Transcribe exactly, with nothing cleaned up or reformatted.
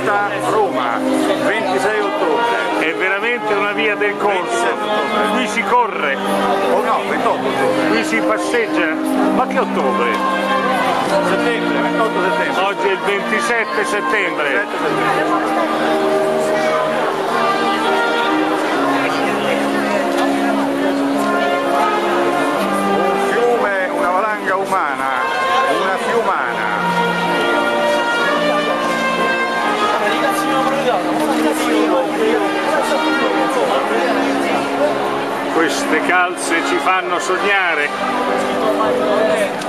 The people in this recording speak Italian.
Porta Roma, ventisei ottobre. È veramente una via del corso, qui si corre, Oh no, ventotto ottobre. qui si passeggia, ma che ottobre? Settembre, ventotto settembre. Oggi è il ventisette settembre. ventisette settembre. Un fiume, una valanga umana, una fiumana. Queste calze ci fanno sognare.